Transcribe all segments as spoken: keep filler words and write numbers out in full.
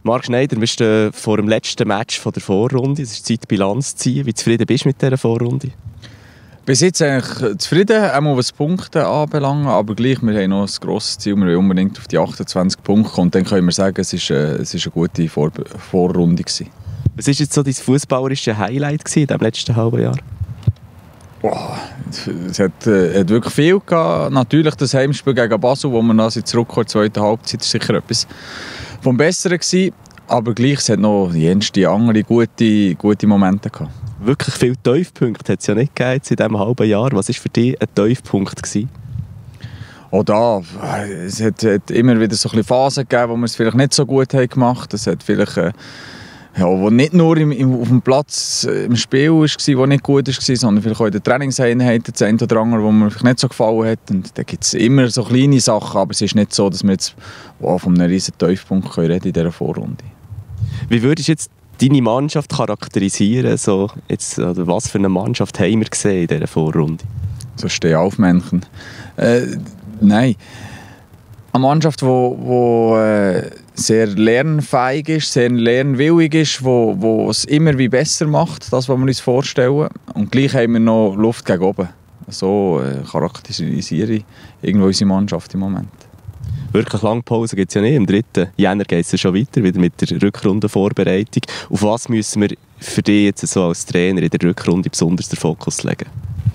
Marc Schneider, wir stehen vor dem letzten Match von der Vorrunde. Es ist Zeit, Bilanz zu ziehen. Wie zufrieden bist du mit dieser Vorrunde? Bis jetzt eigentlich zufrieden, auch was Punkte anbelangt, aber gleich, wir haben noch ein grosses Ziel, wir wollen unbedingt auf die achtundzwanzig Punkte kommen und dann können wir sagen, es war eine, es ist eine gute Vor Vorrunde gewesen. Was war jetzt so dein fußballerische Highlight in diesem letzten halben Jahr? Boah, es hat, äh, hat wirklich viel gehabt. Natürlich das Heimspiel gegen Basel, wo wir dann zurückkommen, in der zweiten Halbzeit, war sicher etwas vom Besseren gewesen, aber gleich, es hat noch jenste andere gute, gute Momente gehabt. Wirklich viele Tiefpunkte hat es ja nicht gegeben in diesem halben Jahr. Was war für dich ein Tiefpunkt gewesen? Auch da, es hat, hat immer wieder so ein bisschen Phasen gegeben, wo wir es vielleicht nicht so gut haben gemacht haben. Es hat vielleicht, äh, ja, wo nicht nur im, im, auf dem Platz im Spiel war, wo nicht gut war, sondern vielleicht auch in den Trainingseinheiten, das eine oder andere, wo mir vielleicht nicht so gefallen hat. Und da gibt es immer so kleine Sachen, aber es ist nicht so, dass wir jetzt wow, von einem riesen Tiefpunkt reden in dieser Vorrunde. Wie würdest du jetzt deine Mannschaft charakterisieren? So, jetzt, oder was für eine Mannschaft haben wir gesehen in dieser Vorrunde? So steh auf, Männchen. Äh, nein. Eine Mannschaft, die wo, wo, äh, sehr lernfähig ist, sehr lernwillig ist, wo, wo es immer wie besser macht, das, was wir uns vorstellen. Und gleich haben wir noch Luft gegen oben. So äh, charakterisiere ich irgendwo unsere Mannschaft im Moment. Wirklich lange Pause gibt es ja nicht. Im dritten Jänner geht es schon weiter, wieder mit der Rückrundenvorbereitung. Auf was müssen wir für dich jetzt so als Trainer in der Rückrunde besonders den Fokus legen?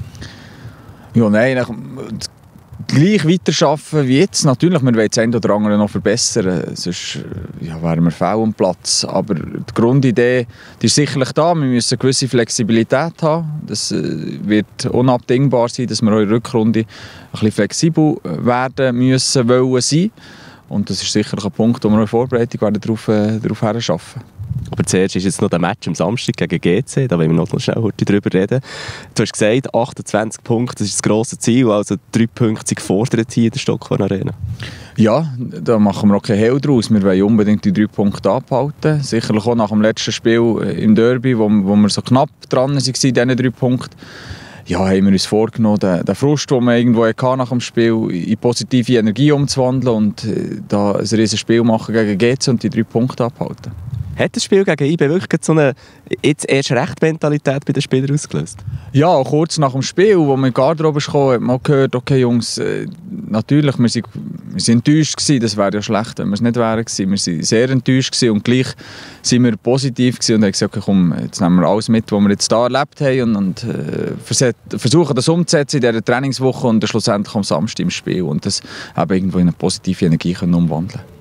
Ja, nein, gleich weiterarbeiten wie jetzt. Natürlich, wir wollen das eine oder andere noch verbessern. Sonst ja, wären wir fehl am Platz. Aber die Grundidee die ist sicherlich da. Wir müssen eine gewisse Flexibilität haben. Das wird unabdingbar sein, dass wir auch in der Rückrunde ein bisschen flexibel werden müssen, wollen sein. Und das ist sicherlich ein Punkt, wo wir in der Vorbereitung werden darauf, äh, darauf hinschaffen. Aber zuerst ist jetzt noch der Match am Samstag gegen G C, da wollen wir noch schnell heute drüber reden. Du hast gesagt, achtundzwanzig Punkte, das ist das grosse Ziel, also drei Punkte sind gefordert hier in der Stockholm Arena. Ja, da machen wir auch keinen Hehl draus. Wir wollen unbedingt die drei Punkte abhalten. Sicherlich auch nach dem letzten Spiel im Derby, wo, wo wir so knapp dran waren, diesen drei Punkten. Ja, haben wir uns vorgenommen, den, den Frust, den wir irgendwo hatten nach dem Spiel, in positive Energie umzuwandeln und da ein riesiges Spiel machen gegen G C und die drei Punkte abhalten. Hat das Spiel gegen I B wirklich so eine jetzt erst recht Mentalität bei den Spielern ausgelöst? Ja, kurz nach dem Spiel, wo wir in die Garderobe kamen, hat man gehört, okay Jungs, äh, natürlich, wir sind, wir sind enttäuscht gewesen, das wäre ja schlecht, wenn wir es nicht wären gewesen. Wir waren sehr enttäuscht gewesen und gleich sind wir positiv gewesen und haben gesagt, okay, komm, jetzt nehmen wir alles mit, was wir jetzt hier erlebt haben und, und äh, versuchen das umzusetzen in dieser Trainingswoche und dann schlussendlich am Samstag im Spiel und das eben irgendwo in eine positive Energie können umwandeln.